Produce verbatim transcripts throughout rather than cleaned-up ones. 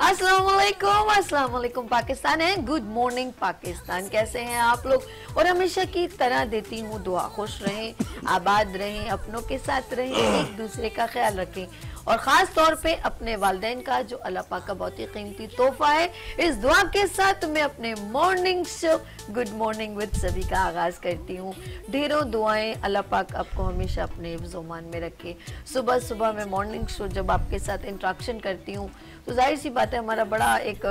अस्सलाम वालेकुम, अस्सलाम वालेकुम पाकिस्तान है। गुड मॉर्निंग पाकिस्तान, कैसे हैं आप लोग? और हमेशा की तरह देती हूँ दुआ, खुश रहें, आबाद रहें, अपनों के साथ रहें, एक दूसरे का ख्याल रखें और ख़ास तौर पे अपने वालिदैन का जो अल्लाह पाक का बहुत ही कीमती तोहफा है। इस दुआ के साथ मैं अपने morning show good morning with सभी का आगाज़ करती हूँ। ढेरों दुआएं, अल्लाह पाक आपको हमेशा अपने हिफ्ज़-ओ-मान में रखे। सुबह सुबह मैं मॉर्निंग शो जब आपके साथ इंट्रैक्शन करती हूँ तो जाहिर सी बात है, हमारा बड़ा एक,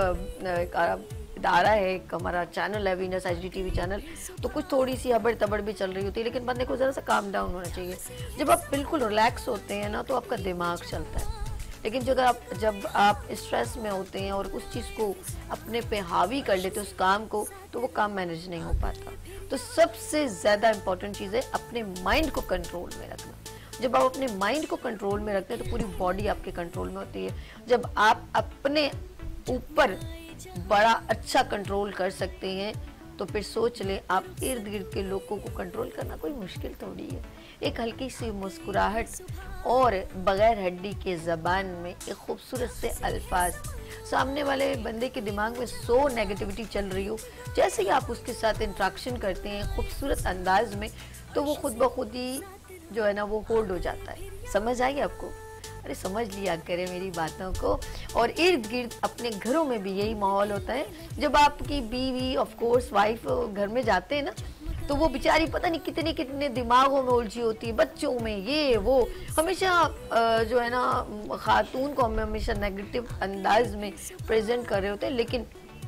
एक इदारा है, एक हमारा चैनल है Venus H D T V channel, तो कुछ थोड़ी सी हबड़ तबड़ भी चल रही होती है, लेकिन बंदे को ज़रा सा काम डाउन होना चाहिए। जब आप बिल्कुल रिलैक्स होते हैं ना तो आपका दिमाग चलता है, लेकिन जब आप जब आप स्ट्रेस में होते हैं और उस चीज़ को अपने पे हावी कर लेते हैं उस काम को, तो वो काम मैनेज नहीं हो पाता। तो सबसे ज़्यादा इम्पॉर्टेंट चीज़ है अपने माइंड को कंट्रोल में रखना। जब आप अपने माइंड को कंट्रोल में रखते हैं तो पूरी बॉडी आपके कंट्रोल में होती है। जब आप अपने ऊपर बड़ा अच्छा कंट्रोल कर सकते हैं तो फिर सोच लें, आप इर्द गिर्द के लोगों को कंट्रोल करना कोई मुश्किल थोड़ी है। एक हल्की सी मुस्कुराहट और बगैर हड्डी के ज़बान में एक खूबसूरत से अल्फाज, सामने वाले बंदे के दिमाग में सौ नेगेटिविटी चल रही हो, जैसे ही आप उसके साथ इंट्रैक्शन करते हैं खूबसूरत अंदाज में, तो वो खुद ब खुद ही जो है ना वो होल्ड हो जाता है। समझ आई आपको? अरे समझ लिया करें मेरी बातों को। और इर्द गिर्द अपने घरों में भी यही माहौल होता है। जब आपकी बीवी, ऑफ कोर्स वाइफ घर में जाते हैं ना, तो वो बेचारी पता नहीं कितने कितने दिमागों में उलझी होती है, बच्चों में, ये वो, हमेशा जो है ना खातून को हम हमेशा नेगेटिव अंदाज में प्रेजेंट कर रहे होते हैं। लेकिन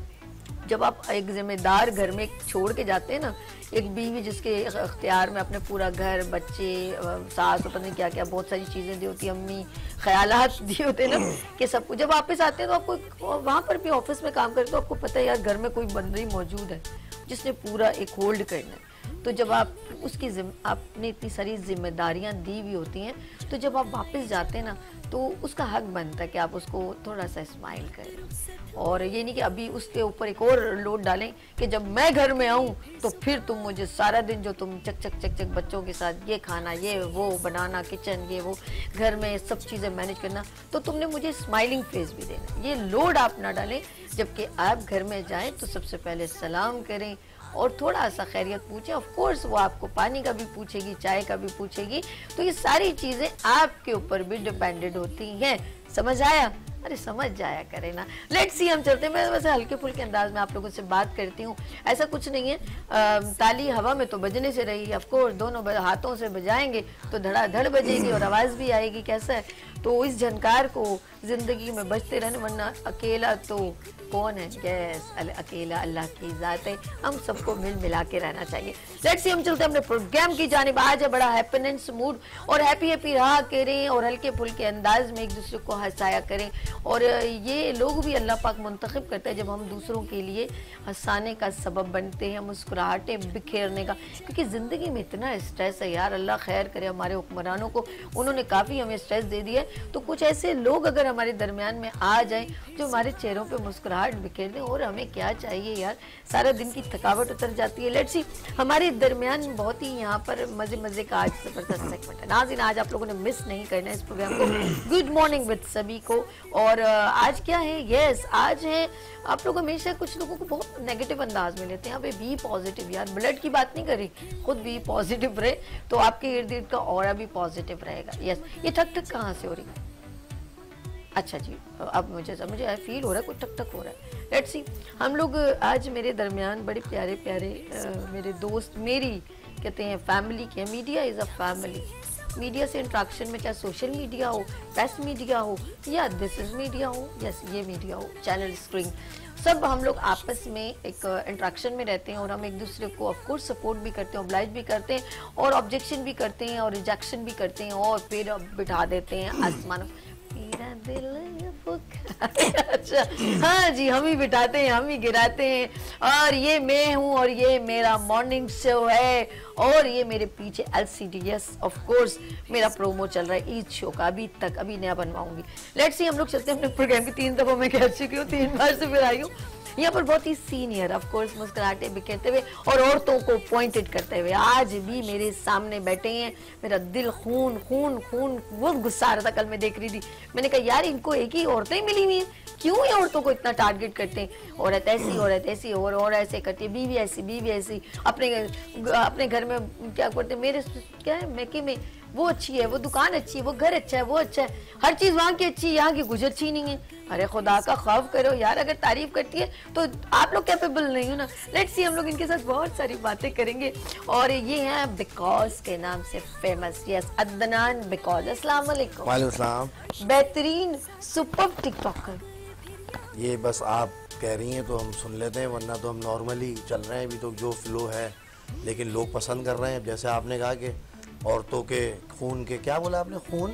जब आप एक जिम्मेदार घर में छोड़ के जाते हैं ना, एक बीवी जिसके अख्तियार में अपने पूरा घर, बच्चे, सास, पता नहीं क्या क्या बहुत सारी चीज़ें दी होती, अम्मी, ख्यालात दिए होते हैं ना, कि सब कुछ जब वापस आते हैं तो आपको वहाँ पर भी ऑफिस में काम करते हो, आपको पता है यार घर में कोई बंदा मौजूद है जिसने पूरा एक होल्ड करना है। तो जब आप उसकी आपने इतनी सारी जिम्मेदारियां दी हुई होती हैं, तो जब आप वापस जाते हैं ना तो उसका हक बनता है कि आप उसको थोड़ा सा स्माइल करें। और ये नहीं कि अभी उसके ऊपर एक और लोड डालें कि जब मैं घर में आऊँ तो फिर तुम मुझे सारा दिन जो तुम चक चक चक चक बच्चों के साथ ये खाना, ये वो बनाना, किचन, ये वो, घर में सब चीज़ें मैनेज करना, तो तुमने मुझे स्माइलिंग फेस भी देना। ये लोड आप ना डालें। जबकि आप घर में जाएँ तो सबसे पहले सलाम करें और थोड़ा सा खैरियत पूछें। ऑफ कोर्स वो आपको पानी का भी पूछेगी, चाय का भी पूछेगी, तो ये सारी चीज़ें आपके ऊपर भी डिपेंडेंट होती हैं। समझ आया? अरे समझ जाया करे ना। लेट्स सी, हम चलते हैं। मैं वैसे हल्के फुल्के अंदाज में आप लोगों से बात करती हूँ, ऐसा कुछ नहीं है। आ, ताली हवा में तो बजने से रही, ऑफ कोर्स दोनों हाथों से बजाएंगे तो धड़ाधड़ बजेगी और आवाज़ भी आएगी। कैसा है? तो इस झनकार को ज़िंदगी में बजते रहने, वरना अकेला तो कौन है? यस, अकेला अल्लाह की ज़ात है। हम सबको मिल मिला के रहना चाहिए। लेट्स सी, हम चलते हैं अपने प्रोग्राम की जानिब। आज है बड़ा हैप्पीनेस मूड और हैप्पी हैप्पी रहा करें और हल्के फुल्के अंदाज में एक दूसरे को हंसाया करें। और ये लोग भी अल्लाह पाक मुंतखब करता है जब हम दूसरों के लिए हंसाने का सबब बनते हैं, मुस्कुराहटें बिखेरने का। क्योंकि ज़िंदगी में इतना स्ट्रेस है यार, अल्लाह खैर करे हमारे हुक्मरानों को, उन्होंने काफ़ी हमें स्ट्रेस दे दिया है। तो कुछ ऐसे लोग अगर हमारे दरमियान में आ जाएं जो हमारे चेहरों पे मुस्कुराहट बिखेर दें, और हमें क्या चाहिए यार, सारा दिन की थकावट उतर जाती है। लेट्स सी, हमारे दरमियान बहुत ही यहाँ पर मज़े मज़े का आज ज़बरदस्त सेगमेंट है। नाज़रीन, आज आप लोगों ने मिस नहीं करना इस प्रोग्राम को, गुड मॉर्निंग विद सभी को। और आज क्या है? यस, आज है, आप लोग हमेशा कुछ लोगों को बहुत नेगेटिव अंदाज में लेते हैं। अबे बी पॉजिटिव यार, ब्लड की बात नहीं करी, खुद भी पॉजिटिव रहे तो आपके इर्द गिर्द का ऑरा भी पॉजिटिव रहेगा। यस, ये ठक ठक कहाँ से हो रही है? अच्छा जी, अब मुझे मुझे फील हो रहा है कुछ ठक ठक हो रहा है। लेट्स सी, हम लोग आज मेरे दरमियान बड़े प्यारे प्यारे आ, मेरे दोस्त, मेरी कहते हैं फैमिली के, media is a family. Media से इंट्रैक्शन में, चाहे सोशल मीडिया हो, प्रेस मीडिया हो या दिस इज मीडिया हो, यस ये मीडिया हो, चैनल स्क्रीन, सब हम लोग आपस में एक इंट्रैक्शन में रहते हैं और हम एक दूसरे को ऑफ कोर्स सपोर्ट भी करते हैं, ऑब्लाइज भी करते हैं और ऑब्जेक्शन भी करते हैं और रिजेक्शन भी करते हैं और फिर बिठा देते हैं आसमान। मेरा दिल अच्छा, हाँ जी, हम ही बिठाते हैं, हम ही गिराते हैं। और ये मैं हूँ और ये मेरा मॉर्निंग शो है और ये मेरे पीछे एलसीडी, यस ऑफ कोर्स मेरा प्रोमो चल रहा है ईद शो का, अभी तक, अभी नया बनवाऊंगी। लेट्स सी, हम लोग चलते हैं अपने प्रोग्राम की। तीन दफा मैं कह चुकी हूँ, तीन बार से फिर आई हूँ। यहाँ पर बहुत ही सीनियर, ऑफ कोर्स मुस्कुराते बिखेरते हुए और औरतों को पॉइंटेड करते हुए आज भी मेरे सामने बैठे हैं। मेरा दिल खून खून खून बहुत गुस्सा आ रहा था कल मैं देख रही थी। मैंने कहा यार इनको एक ही औरतें मिली हुई हैं, क्यों ये औरतों को इतना टारगेट करते हैं? औरत ऐसी औरत ऐसी और और ऐसे करती है, बीवी ऐसी बीवी ऐसी, अपने अपने घर में क्या करते, मेरे क्या है मैके में वो अच्छी है, वो दुकान अच्छी है, वो घर अच्छा है, वो अच्छा है, हर चीज वहाँ की अच्छी है, यहाँ की कुछ अच्छी नहीं है। अरे खुदा का खौफ करो यार, अगर तारीफ करती है तो आप लोग कैपेबल नहीं हो ना। लेट्स सी, हम लोग इनके साथ बहुत सारी बातें करेंगे और ये हैं बिकॉज के नाम से फेमस। Yes, Adnan because. अस्सलाम वालेकुम। वालेकुम सलाम। बेहतरीन सुपर टिकटॉकर। ये बस आप कह रही हैं तो हम सुन लेते हैं, वरना तो हम नॉर्मली चल रहे हैं अभी तो जो फ्लो है, लेकिन लोग पसंद कर रहे हैं। जैसे आपने कहा कि औरतों के खून के, क्या बोला आपने, खून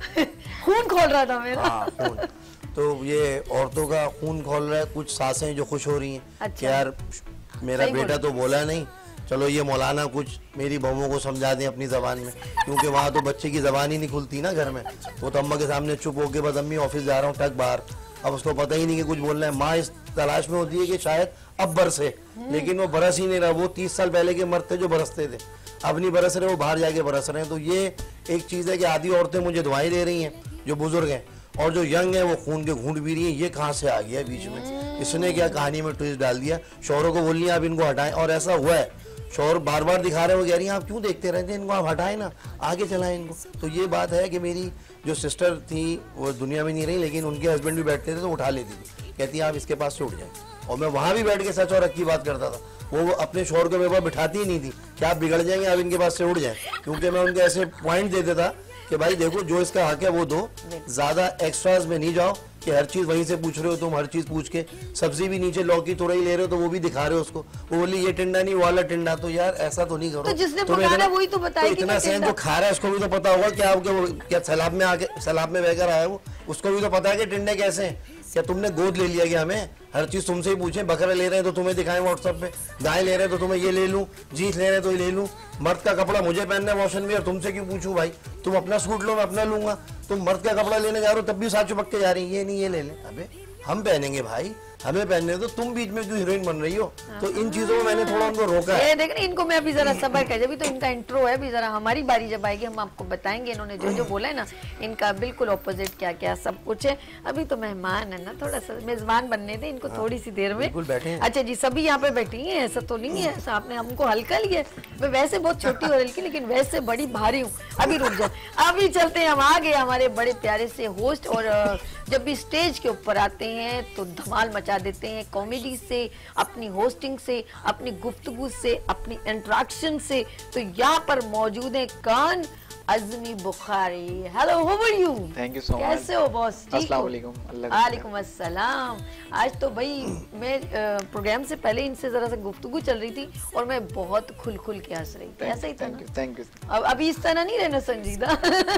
खून खोल रहा था मेरा। हाँ खून, तो ये औरतों का खून खोल रहा है। कुछ सासें जो खुश हो रही हैं अच्छा। कि यार मेरा बेटा तो बोला नहीं, चलो ये मौलाना कुछ मेरी बहुओं को समझा दें अपनी ज़बान में, क्योंकि वहाँ तो बच्चे की ज़बान ही नहीं खुलती ना घर में। वो तो अम्मा के सामने चुप होके बस अम्मी ऑफिस जा रहा हूँ टक बाहर, अब उसको पता ही नहीं कि कुछ बोलना है। माँ इस तलाश में होती है कि शायद अब बरसे, लेकिन वो बरस ही नहीं रहा। वो तीस साल पहले के मर्द थे जो बरसते थे, अब नहीं बरस रहे, वो बाहर जाके बरस रहे हैं। तो ये एक चीज़ है कि आधी औरतें मुझे दुआएं दे रही हैं जो बुजुर्ग हैं, और जो यंग है वो खून के घूंट पी रही है। ये कहाँ से आ गया बीच में, इसने क्या कहानी में ट्विस्ट डाल दिया। शौहरों को बोलिए आप इनको हटाएं, और ऐसा हुआ है, शौहर बार बार दिखा रहे हो, कह रही हैं आप क्यों देखते रहते हैं इनको, आप हटाएं ना, आगे चलाएं इनको। तो ये बात है कि मेरी जो सिस्टर थी वो दुनिया में नहीं रही, लेकिन उनके हस्बैंड भी बैठते थे तो उठा लेती थी, कहती आप इसके पास से उठ जाए। और मैं वहाँ भी बैठ के सच और हक की बात करता था। वो अपने शौहर को मेरे पास बिठाती ही नहीं थी कि आप बिगड़ जाएंगे, आप इनके पास से उठ जाएं, क्योंकि मैं उनके ऐसे पॉइंट देता था कि भाई देखो जो इसका हक है वो दो, ज्यादा एक्स्ट्राज में नहीं जाओ कि हर चीज वहीं से पूछ रहे हो तुम, हर चीज पूछ के सब्जी भी नीचे लौकी तुरई ले रहे हो तो वो भी दिखा रहे हो उसको, वो बोली ये टिंडा नहीं वाला टिंडा। तो यार ऐसा तो नहीं करो। तो जिसने पकाना है वही तो बताए कि इतना सहन जो खा रहा है उसको भी तो पता होगा क्या क्या सैलाब में आके सैलाब में बहकर आया वो, उसको भी तो पता है कि टिंडे कैसे हैं। क्या तुमने गोद ले लिया कि हमें हर चीज तुमसे ही पूछे, बकरे ले रहे हैं तो तुम्हें दिखाएं व्हाट्सएप पे, गाय ले रहे हैं तो तुम्हें ये ले लूं, जीन्स ले रहे हैं तो ये ले लूं, मर्द का कपड़ा मुझे पहनना है वॉशन में और तुमसे क्यों पूछूं भाई, तुम अपना सूट लो मैं अपना लूंगा, तुम मर्द का कपड़ा लेने जा रहे हो तब भी साथ चिपक के जा रही है, ये नहीं ये ले ले। अबे हम पहनेंगे भाई, हमें पहनने दो, तुम बीच में क्यों हीरोइन बन रही हो। तो इन चीजों में मैंने थोड़ा उनको रोका है। ये देख रहे इनको मैं अभी जरा सब्र कर, अभी तो इनका इंट्रो है, अभी जरा हमारी बारी जब आएगी हम आपको बताएंगे इन्होंने जो जो बोला है ना, इनका बिल्कुल ऑपोजिट क्या क्या सब कुछ है। अभी तो मेहमान है ना, थोड़ा सा मेजबान बनने दे इनको थोड़ी सी देर में। अच्छा जी, सभी यहाँ पे बैठी है, ऐसा तो नहीं है ऐसा आपने हमको हल्का लिया, मैं वैसे बहुत छोटी और हल्की लेकिन वैसे बड़ी भारी हूँ। अभी रुक जाओ, अभी चलते हैं हम आगे हमारे बड़े प्यारे से होस्ट, और जब भी स्टेज के ऊपर आते हैं तो धमाल मचा देते हैं कॉमेडी से, अपनी होस्टिंग से, अपनी गुफ्तगू से, अपनी इंटरेक्शन से। तो यहाँ पर मौजूद है Khan Azmi Bukhari. Hello, how are you? Thank you so much. कैसे हो बॉस? ठीक हो? अस्सलाम वालेकुम। वालेकुम अस्सलाम। आज तो भाई मैं प्रोग्राम से पहले इनसे जरा सा गुफ्तगू चल रही थी और मैं बहुत खुल खुल के हंस रही थी, ऐसा ही था ना? Thank you. अब अभी इस तरह नहीं रहना संजीदा।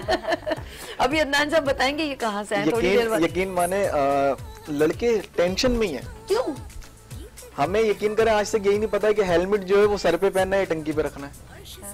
अभी अदनान साहब बताएंगे ये कहाँ से है थोड़ी देर बाद। यकीन माने लड़के टेंशन में ही है। क्यों? हमें यकीन करें आज तक यही नहीं पता है कि हेलमेट जो है वो सर पे पहनना है या टंकी पे रखना है।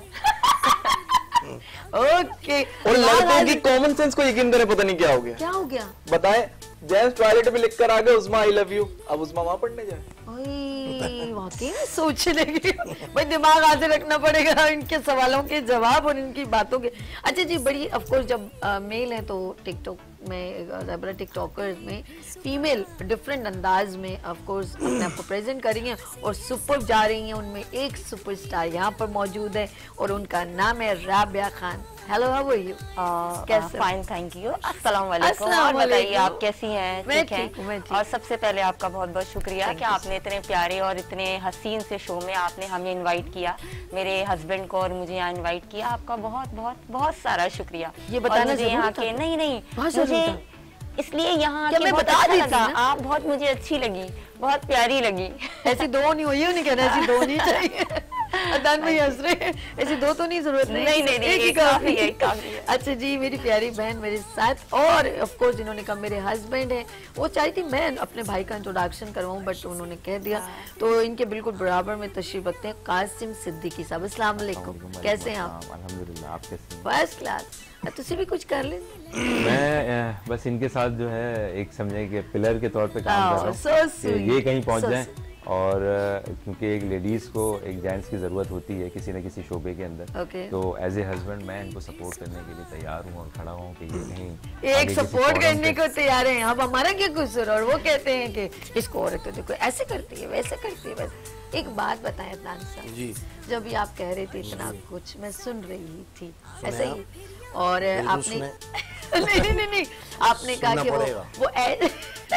ओके। और लड़कों की कॉमन सेंस को यकीन करें पता नहीं क्या हो गया। क्या हो गया? बताएं, जेंट्स टॉयलेट में लिख कर आ गए उस्मा आई लव यू, अब उस्मा वहां पढ़ने जाए। वाकई में सोचने की भाई दिमाग हाजिर रखना पड़ेगा इनके सवालों के जवाब और इनकी बातों के। अच्छा जी, बड़ी ऑफ कोर्स जब आ, मेल है तो टिकटॉक में, टिकटॉकर्स में फीमेल डिफरेंट अंदाज में ऑफ कोर्स अपने आप को प्रेजेंट कर रही हैं और सुपर जा रही हैं। उनमें एक सुपरस्टार यहाँ पर मौजूद है और उनका नाम है Rabia Khan. Hello, how are you? कैसे? Fine, thank you. अस्सलाम वालेकुम। और बताइए आप कैसी हैं? ठीक हैं? और सबसे पहले आपका बहुत बहुत शुक्रिया कि आपने इतने प्यारे और इतने हसीन से शो में आपने हमें इनवाइट किया, मेरे हस्बैंड को और मुझे यहाँ इनवाइट किया। आपका बहुत बहुत बहुत सारा शुक्रिया। ये बताना मुझे यहाँ के नहीं नहीं मुझे इसलिए यहाँ के बहुत अच्छा लगा। आप बहुत मुझे अच्छी लगी, बहुत प्यारी लगी। ऐसी दो नहीं हुई, नहीं कहना ऐसी दो नहीं चाहिए। अदनान भाई हंस रहे हैं, ऐसे दो तो नहीं जरूरत नहीं नहीं नहीं, नहीं एक ही काफी है, काफी है। अच्छा जी, मेरी प्यारी बहन मेरे साथ, और ऑफ कोर्स जिन्होंने कहा मेरे हस्बैंड है, वो चाहती थी मैं अपने भाई का इंट्रोडक्शन करवाऊं बट उन्होंने कह दिया, तो इनके बिल्कुल बराबर में तशरीफ रखते हैं कासिम सिद्दीकी साहब। अस्सलाम वालेकुम, कैसे हैं आप? अल्हम्दुलिल्लाह, आप कैसे हैं? First class. तुसी भी कुछ कर ले। मैं अ, बस इनके साथ जो है एक समझे कि पिलर के तौर पे काम कर रहा हूँ so कि ये कहीं पहुँच so जाएं, और अ, क्योंकि एक लेडीज को एक जेंट्स की जरूरत होती है किसी न किसी शोबे के अंदर, okay. तो एज ए हस्बैंड मैं इनको सपोर्ट करने के लिए तैयार हूँ और खड़ा हूँ कि ये कहीं एक आगे किसी सपोर्ट forum करने पे- को तैयार है। अब हमारा क्या कसूर, और वो कहते हैं कि इसको औरत तो देखो ऐसे करती है वैसे करती है वैसे। एक बात बताएं अदनान साहब जी, जब भी आप कह रहे थे इतना कुछ मैं सुन रही थी ऐसे आप? ही, और बिल्कुल आपने सुने। नहीं नहीं नहीं नहीं आपने कहा सुनना कि वो पड़ेगा। वो ऐ-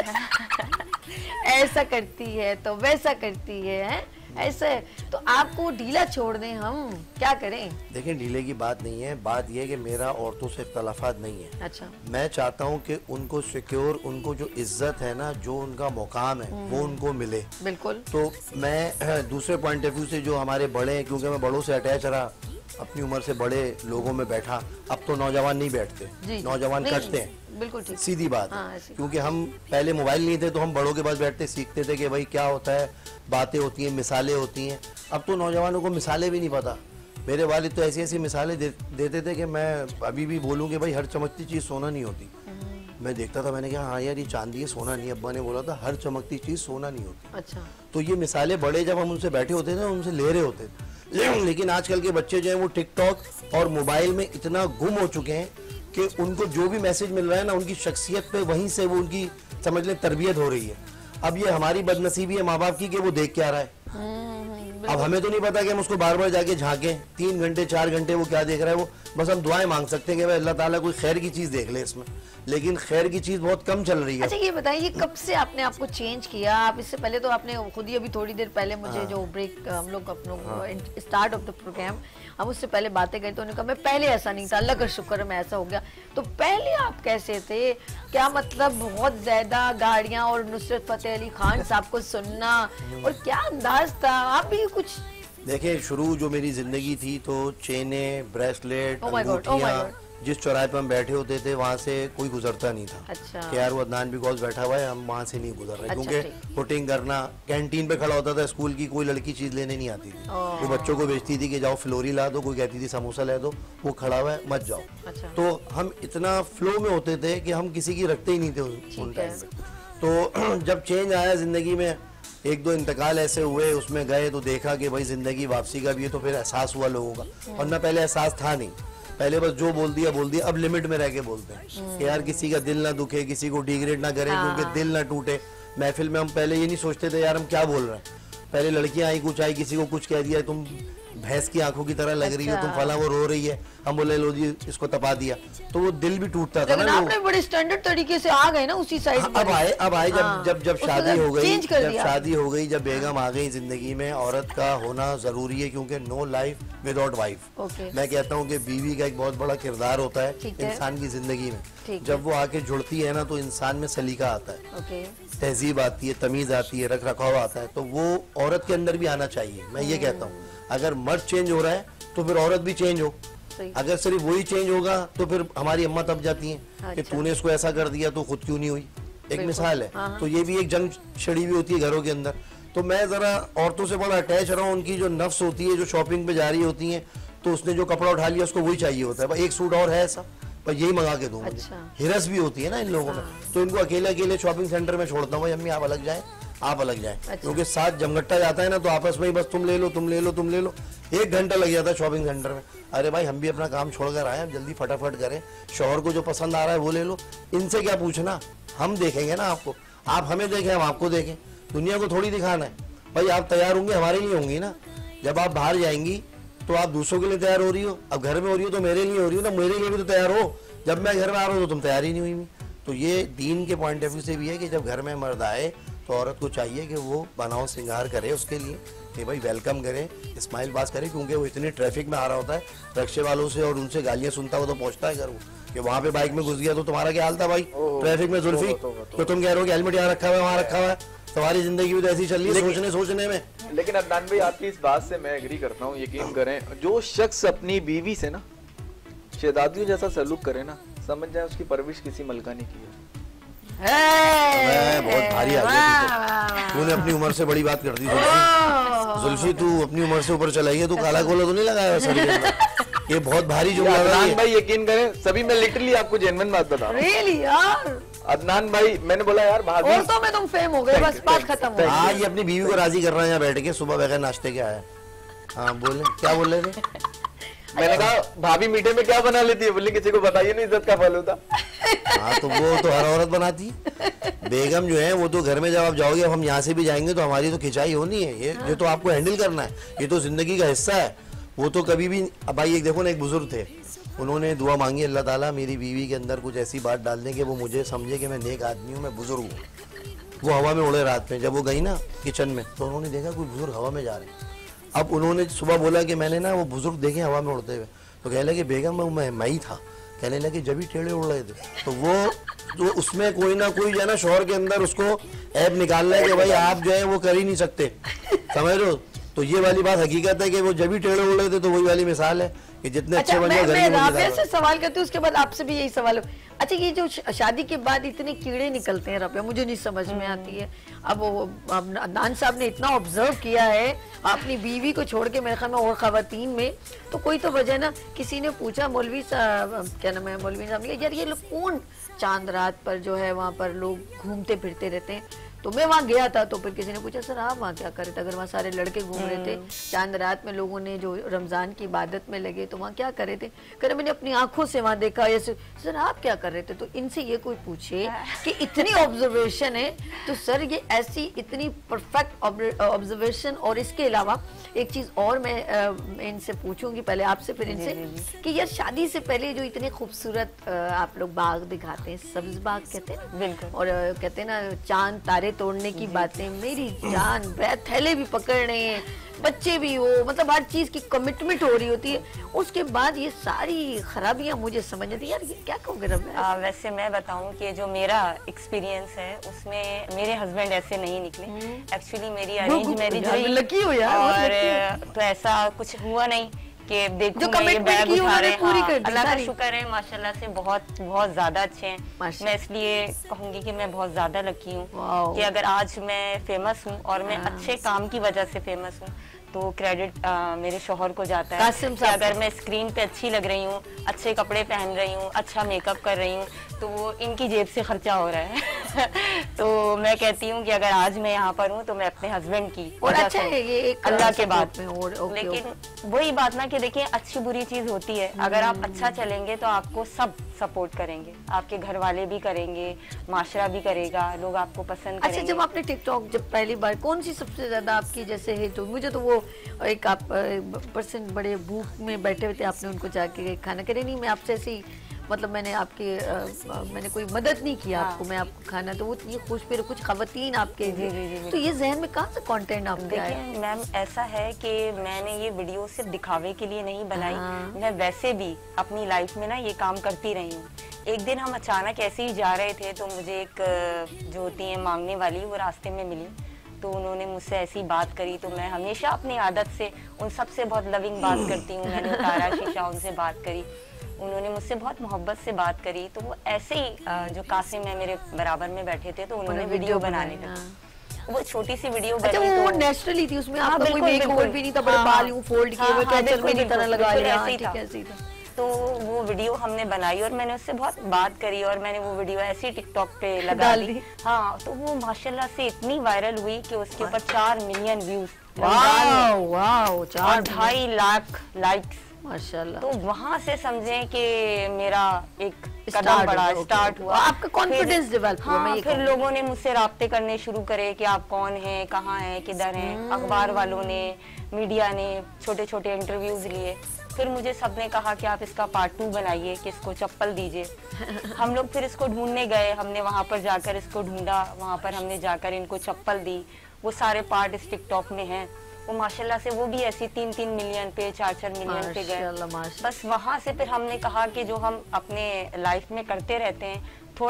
ऐसा करती है तो वैसा करती है, हैं? ऐसे तो आपको ढीला छोड़ दें हम, क्या करें? देखिए ढीले की बात नहीं है, बात यह है कि मेरा औरतों से इख्तलाफात नहीं है। अच्छा, मैं चाहता हूं कि उनको सिक्योर, उनको जो इज्जत है ना, जो उनका मुकाम है वो उनको मिले। बिल्कुल। तो मैं दूसरे पॉइंट ऑफ व्यू से जो हमारे बड़े हैं, क्योंकि मैं बड़ों से अटैच रहा, अपनी उम्र से बड़े लोगों में बैठा, अब तो नौजवान नहीं बैठते, जी, नौजवान नहीं, कटते हैं, बिल्कुल ठीक। सीधी बात है। हाँ, ऐसी। क्योंकि हम पहले मोबाइल नहीं थे तो हम बड़ों के पास बैठते सीखते थे कि भाई क्या होता है, बातें होती हैं, मिसालें होती हैं। अब तो नौजवानों को मिसालें भी नहीं पता। मेरे वालिद तो ऐसी ऐसी मिसालें दे, देते थे कि मैं अभी भी बोलूँ कि भाई हर चमकती चीज़ सोना नहीं होती। मैं देखता था, मैंने कहा हाँ यार ये चांदी है, सोना नहीं। अब्बा ने बोला था हर चमकती चीज़ सोना नहीं होती। अच्छा, तो ये मिसालें बड़े जब हम उनसे बैठे होते थे उनसे ले रहे होते थे। लेकिन आजकल के बच्चे जो हैं वो टिकटॉक और मोबाइल में इतना गुम हो चुके हैं कि उनको जो भी मैसेज मिल रहा है ना, उनकी शख्सियत पे वहीं से वो उनकी समझ लें तरबियत हो रही है। अब ये हमारी बदनसीबी है माँ बाप की कि वो देख के आ रहा है। अब हमें तो नहीं पता कि हम उसको बार बार जाके झांकें, तीन घंटे चार घंटे वो क्या देख रहा है। वो बस हम दुआएं मांग सकते हैं कि भाई अल्लाह ताला कोई खैर की चीज़ देख ले इसमें, लेकिन खैर की चीज़ बहुत कम चल रही है। अच्छा ये बताइए कब से आपने आपको चेंज किया? आप इससे पहले तो आपने खुद ही अभी थोड़ी देर पहले मुझे जो ब्रेक हम लोग अपनों स्टार्ट ऑफ द प्रोग्राम हम उससे पहले बातें करी तो उन्होंने कहा मैं पहले ऐसा नहीं था, अल्लाह का शुक्र है मैं ऐसा हो गया। तो पहले आप कैसे थे? क्या मतलब बहुत ज्यादा गाड़ियां और नुसरत फतेह अली खान साहब को सुनना, और क्या अंदाज था? आप भी कुछ देखिए, शुरू जो मेरी जिंदगी थी तो चेने, bracelet, Oh my God, oh my अंगूठियां, God. जिस चौराहे पर हम बैठे होते थे वहाँ से कोई गुजरता नहीं था। अच्छा। कि यार वो अदनान बिकॉज बैठा हुआ है, हम वहाँ से नहीं गुजर रहे। अच्छा, क्योंकि ठीक। फुटिंग करना, कैंटीन पे खड़ा होता था स्कूल की, कोई लड़की चीज लेने नहीं आती थी। वो बच्चों को बेचती थी कि जाओ फ्लोरी ला दो, कोई कहती थी समोसा ले दो, वो खड़ा हुआ है मत जाओ। अच्छा। तो हम इतना फ्लो में होते थे कि हम किसी की रखते ही नहीं थे उन- उन टाइम में। तो जब चेंज आया जिंदगी में, एक दो इंतकाल ऐसे हुए, उसमें गए तो देखा कि भाई जिंदगी वापसी का भी है, तो फिर एहसास हुआ लोगों का। वरना पहले एहसास था नहीं, पहले बस जो बोल दिया बोल दिया। अब लिमिट में रह के बोलते हैं कि यार किसी का दिल ना दुखे, किसी को डिग्रेड ना करे, क्योंकि दिल ना टूटे। महफिल में हम पहले ये नहीं सोचते थे यार हम क्या बोल रहे हैं। पहले लड़कियां आई, कुछ आई, किसी को कुछ कह दिया, तुम भैंस की आंखों की तरह लग रही हो, तुम फला, वो रो रही है, हम बोले लो जी इसको तपा दिया, तो वो दिल भी टूटता था ना। लेकिन लोग- आपने बड़े स्टैंडर्ड तरीके से आ गए ना उसी साइड हाँ, पर। अब आए अब आए जब हाँ, जब जब उसको शादी जब हो गई, चेंज कर जब दिया। शादी हो गई, जब बेगम आ गई जिंदगी में, औरत का होना जरूरी है, क्योंकि no life without wife. Okay. मैं कहता हूँ कि बीवी का एक बहुत बड़ा किरदार होता है ठीक है। इंसान की जिंदगी में। ठीक जब वो आके जुड़ती है ना तो इंसान में सलीका आता है, ओके, तहजीब आती है, तमीज आती है, रख रखाव आता है। तो वो औरत के अंदर भी आना चाहिए। मैं ये कहता हूँ अगर मर्द चेंज हो रहा है तो फिर औरत भी चेंज हो। सही। अगर सिर्फ वही चेंज होगा तो फिर हमारी अम्मा तब जाती हैं कि अच्छा। तूने इसको ऐसा कर दिया तो खुद क्यों नहीं हुई। एक बिल्कुल। मिसाल है। हाँ, हाँ। तो ये भी एक जंग छिड़ी हुई होती है घरों के अंदर। तो मैं जरा औरतों से बड़ा अटैच रहा हूँ। उनकी जो नफ्स होती है, जो शॉपिंग पे जा रही होती है, तो उसने जो कपड़ा उठा लिया उसको वही चाहिए होता है, भाई एक सूट और है ऐसा, पर यही मंगा के दूं मुझे। अच्छा। हिरस भी होती है ना इन लोगों में। तो इनको अकेले अकेले शॉपिंग सेंटर में छोड़ता हूँ, भाई अम्मी आप अलग जाए, आप अलग जाए। अच्छा। क्योंकि साथ जमघट्टा जाता है ना तो आपस में ही बस तुम ले लो तुम ले लो तुम ले लो, एक घंटा लग जाता है शॉपिंग सेंटर में। अरे भाई हम भी अपना काम छोड़कर आए, हम जल्दी फटाफट करें, शौहर को जो पसंद आ रहा है वो ले लो, इनसे क्या पूछना, हम देखेंगे ना आपको, आप हमें देखें हम आपको देखें, दुनिया को थोड़ी दिखाना है। भाई आप तैयार होंगे हमारे लिए होंगी ना, जब आप बाहर जाएंगी तो आप दूसरों के लिए तैयार हो रही हो, अब घर में हो रही हो तो मेरे लिए हो रही हो ना, मेरे लिए भी तो तैयार हो। जब मैं घर में आ रहा हूँ तो तुम तैयार ही नहीं हुई। तो ये दीन के पॉइंट ऑफ व्यू से भी है कि जब घर में मर्द आए तो औरत को चाहिए कि वो बनाओ श्रृंगार करे उसके लिए, कि भाई वेलकम करे, स्माइल पास करे, क्योंकि वो इतनी ट्रैफिक में आ रहा होता है, रक्शे वालों से और उनसे गालियां सुनता हुआ तो पहुंचता है घर वो, कि वहाँ पे बाइक में घुस गया तो तुम्हारा क्या हाल था भाई ट्रैफिक में जुल्फी, तो तुम कह रहे हो कि हेलमेट यहाँ रखा हुआ है वहाँ रखा हुआ है। तुम्हारी जिंदगी भी तो ऐसी चल रही है सोचने सोचने में। लेकिन अदनान भाई आपकी इस बात से मैं एग्री करता हूँ, यकीन करें जो शख्स अपनी बीवी से ना शहजादियों जैसा सलूक करे ना, समझ जाए उसकी परवरिश किसी मलका ने की है। मैं बहुत भारी आ गया, तूने अपनी उम्र से बड़ी बात कर दी जुल्फी। जुल्फी तू अपनी उम्र से ऊपर चलाई है, तू काला कोला तो नहीं लगाया सर के अंदर? ये बहुत भारी जुमला है। अदनान भाई यकीन करें, सभी मैं लिटरली आपको जेन्युइन बात बता रहा हूं। रियली यार अदनान भाई, मैंने बोला यार भाभी और तो मैं तुम फेम हो गए, बस बात खत्म हो गई। हाँ, ये अपनी बीवी को राजी कर रहा है यहाँ बैठ के, सुबह बगैर नाश्ते के आया। हाँ बोले, क्या बोल रहे थे? मैंने कहा भाभी मीठे में क्या बना लेती है? बोले किसी को बताइए नहीं, इज्जत का फल होता। हाँ तो वो तो हर औरत बनाती है। बेगम जो है वो तो घर में जब आप जाओगे, अब हम यहाँ से भी जाएंगे तो हमारी तो खिंचाई होनी है। ये ये तो आपको हैंडल करना है, ये तो जिंदगी का हिस्सा है। वो तो कभी भी, अब भाई एक देखो ना, एक बुजुर्ग थे, उन्होंने दुआ मांगी, अल्लाह ताला मेरी बीवी के अंदर कुछ ऐसी बात डाल दें कि वो मुझे समझे कि मैं नेक आदमी हूँ, मैं बुजुर्ग हूँ। वो हवा में उड़े रात में, जब वो गई ना किचन में तो उन्होंने देखा कोई बुजुर्ग हवा में जा रहे हैं। अब उन्होंने सुबह बोला कि मैंने ना वो बुजुर्ग देखे हवा में उड़ते हुए, तो कहने लगे बेगम मैं मैं ही था। कहने लगे जब भी टेढ़े उड़ रहे थे, तो वो तो उसमें कोई ना कोई जो है ना शौहर के अंदर उसको ऐप निकालना है कि भाई आप जो है वो कर ही नहीं सकते, समझ लो। तो ये वाली बात हकीकत है कि वो जब भी टेढ़े उड़ रहे थे, तो वही वाली मिसाल है कि जितने अच्छा, अच्छे बन जाओ। मैं, मैं राबिया से सवाल करती हूँ, उसके बाद आपसे भी यही सवाल हो। अच्छा, ये जो शादी के बाद इतने कीड़े निकलते हैं राबिया, मुझे नहीं समझ में आती है। अब वो अदनान साहब ने इतना ऑब्जर्व किया है अपनी बीवी को छोड़ के, मेरे ख्याल में और खवातीन में, तो कोई तो वजह ना। किसी ने पूछा मौलवी साहब, क्या नाम है, मौलवी साहब ने, यार ये लोग कौन चांद रात पर जो है वहाँ पर लोग घूमते फिरते रहते हैं? तो मैं वहाँ गया था, तो फिर किसी ने पूछा सर आप वहाँ क्या कर रहे थे? अगर वहाँ सारे लड़के घूम रहे थे चांद रात में, लोगों ने जो रमजान की इबादत में लगे, तो वहाँ क्या कर रहे थे? कह रहे मैंने अपनी आंखों से वहाँ देखा। ऐसे सर आप क्या कर रहे थे? तो इनसे ये कोई पूछे कि इतनी ऑब्जर्वेशन है, तो सर ये ऐसी इतनी परफेक्ट ऑब्जर्वेशन। और इसके अलावा एक चीज और मैं, आ, मैं इनसे पूछूंगी, पहले आपसे फिर इनसे, कि यार शादी से पहले जो इतने खूबसूरत आप लोग बाग दिखाते हैं, सब्ज बाग कहते हैं ना, और कहते हैं ना चांद तारे तोड़ने की बातें, मेरी जान थैले भी पकड़ रहे हैं, बच्चे भी हो, मतलब हर चीज की कमिटमेंट हो रही होती है, उसके बाद ये सारी खराबियां मुझे समझ आती है। यार ये क्या कहोगे रब्या? वैसे मैं बताऊं कि जो मेरा एक्सपीरियंस है उसमें मेरे हस्बैंड ऐसे नहीं निकले। एक्चुअली मेरी अरेंज मैरिज हुई, लकी हो यार, और तो ऐसा कुछ हुआ नहीं कि देखो जो कमिटमेंट की उन्होंने पूरी कर दी। अल्लाह का शुक्र है माशाल्लाह से, बहुत बहुत ज्यादा अच्छे हैं। मैं इसलिए कहूंगी कि मैं बहुत ज्यादा लकी हूँ कि अगर आज मैं फेमस हूँ और मैं अच्छे काम की वजह से फेमस हूँ, तो क्रेडिट मेरे शौहर को जाता है कि अगर मैं स्क्रीन पे अच्छी लग रही हूँ, अच्छे कपड़े पहन रही हूँ, अच्छा मेकअप कर रही हूँ, तो वो इनकी जेब से खर्चा हो रहा है। तो मैं कहती हूँ कि अगर आज मैं यहाँ पर हूँ तो मैं अपने हस्बैंड की और अच्छा है ये एक अल्लाह के बाद में। और ओके, लेकिन ओके। वही बात ना कि देखिए अच्छी बुरी चीज होती है, अगर आप अच्छा चलेंगे तो आपको सब सपोर्ट करेंगे, आपके घर वाले भी करेंगे, माशरा भी करेगा, लोग आपको पसंद करेंगे। अच्छा, जब आपने टिकटॉक जब पहली बार, कौन सी सबसे ज्यादा आपकी जैसे है? तो मुझे तो वो एक आप पर्सन बड़े भूख में बैठे हुए थे, आपने उनको जाके खाना करे, नहीं मैं आपसे ऐसी, मतलब मैंने आपके आ, मैंने कोई मदद नहीं किया आपको, मैं आपको खाना, तो वो ये खुश फिर कुछ खवातीन आपके, जी, जी, जी, तो ये जहन में कहाँ से कंटेंट आपके आया? देखिए मैम, ऐसा है कि मैंने ये वीडियो सिर्फ दिखावे के लिए नहीं बनाई, मैं वैसे भी अपनी लाइफ में ना ये काम करती रही हूँ। एक दिन हम अचानक ऐसे ही जा रहे थे, तो मुझे एक जो होती है मांगने वाली, वो रास्ते में मिली, तो उन्होंने मुझसे ऐसी बात करी। तो मैं हमेशा अपनी आदत से उन सबसे बहुत लविंग बात करती हूँ, मैंने उतारा शीशा, उनसे बात करी, उन्होंने मुझसे बहुत मोहब्बत से बात करी। तो वो ऐसे ही जो कासिम है मेरे बराबर में बैठे थे, तो उन्होंने वीडियो बनाने लगे, वो छोटी सी वीडियो बनी। अच्छा, वो तो नेचुरली थी, उसमें आपका कोई मेकओवर भी नहीं था, बड़े बाल यूं फोल्ड किए हुए कैचल में की तरह लगा लिया, ठीक है, ऐसे ही था। तो वो वीडियो हमने बनाई और मैंने उससे बहुत बात करी, और मैंने वो वीडियो ऐसी टिकटॉक पे लगा दी। हाँ, तो वो माशाल्लाह से इतनी वायरल हुई कि उसके ऊपर चार मिलियन व्यूज, चार ढाई लाख लाइक्स माशाल्लाह। तो वहाँ से समझे कि मेरा एक कदम बढ़ा, स्टार्ट हुआ, आपका कॉन्फिडेंस डेवलप हुआ। हाँ, फिर लोगों ने मुझसे राब्ते करने शुरू करे कि आप कौन हैं, कहाँ हैं, किधर हैं। अखबार वालों ने, मीडिया ने छोटे छोटे इंटरव्यूज लिए। फिर मुझे सबने कहा कि आप इसका पार्ट टू बनाइए, कि इसको चप्पल दीजिए। हम लोग फिर इसको ढूंढने गए, हमने वहाँ पर जाकर इसको ढूंढा, वहाँ पर हमने जाकर इनको चप्पल दी। वो सारे पार्ट इस टिकटॉक में हैं, वो माशाल्लाह से वो भी ऐसी तीन तीन मिलियन पे, चार चार मिलियन पे गए। बस वहाँ से फिर हमने कहा कि जो हम अपने लाइफ में करते रहते हैं, थोड़ा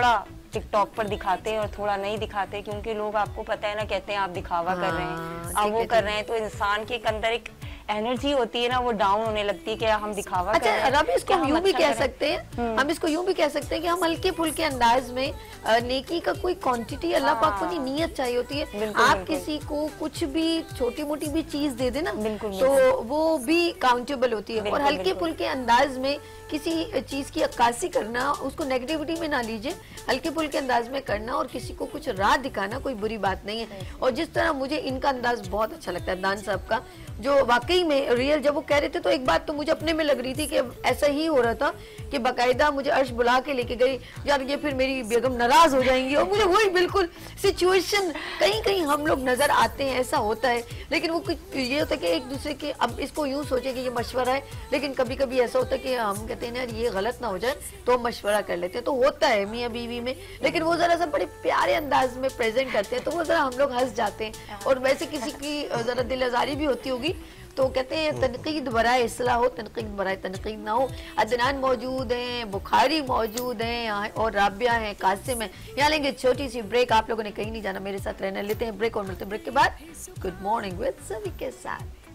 टिकटॉक पर दिखाते हैं और थोड़ा नहीं दिखाते, क्योंकि लोग आपको पता है ना, कहते हैं आप दिखावा कर रहे हैं, आप वो कर रहे हैं, तो इंसान के अंदर एक एनर्जी होती है ना, वो डाउन होने लगती है कि हम दिखावा अच्छा, कर रहे हैं। रब इसको हम यूं भी कह सकते हैं, हम इसको यूं भी कह सकते हैं कि हम हल्के फुल्के अंदाज में नेकी का कोई क्वांटिटी अल्लाह पाक को नहीं, नियत चाहिए होती है। आप किसी को कुछ भी छोटी मोटी भी चीज दे देना तो वो भी काउंटेबल होती है। और हल्के फुल्के अंदाज में किसी चीज की अक्कासी करना, उसको नेगेटिविटी में ना लीजिए, हल्के फुल्के अंदाज में करना और किसी को कुछ राह दिखाना कोई बुरी बात नहीं है। और जिस तरह मुझे इनका अंदाज बहुत अच्छा लगता है दान साहब का, जो वाकई में रियल, जब वो कह रहे थे तो एक बात तो मुझे अपने में लग रही थी कि ऐसा ही हो रहा था कि बाकायदा मुझे अर्श बुला के लेके गई, यार ये फिर मेरी बेगम नाराज हो जाएंगी, और मुझे वही बिल्कुल सिचुएशन कहीं कहीं हम लोग नजर आते हैं, ऐसा होता है। लेकिन वो कुछ ये होता है कि एक दूसरे के, अब इसको यूं सोचे कि ये मशवरा है, लेकिन कभी कभी ऐसा होता है कि हम कहते हैं यार ये गलत ना हो जाए तो हम मशवरा कर लेते हैं, तो होता है मियाँ बीवी में। लेकिन वो जरा सा बड़े प्यारे अंदाज में प्रेजेंट करते हैं तो वो जरा हम लोग हंस जाते हैं। और वैसे किसी की जरा दिल आजारी भी होती होगी तो कहते हैं तनकीद बराए इस्लाह हो, तनकीद बराए तनकीद ना हो। अदनान मौजूद हैं, बुखारी मौजूद हैं और राबिया हैं, कासिम है। यहाँ लेंगे छोटी सी ब्रेक, आप लोगों ने कहीं नहीं जाना, मेरे साथ रहना। लेते हैं ब्रेक और मिलते हैं ब्रेक के बाद गुड मॉर्निंग विद सभी के साथ।